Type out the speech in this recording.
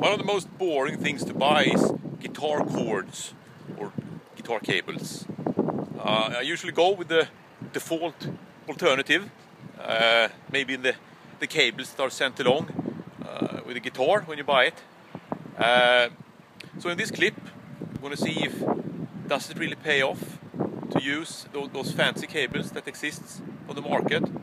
One of the most boring things to buy is guitar cords or guitar cables. I usually go with the default alternative. Maybe the cables that are sent along with the guitar when you buy it. So in this clip, I'm going to see if does it really pay off to use those fancy cables that exists on the market,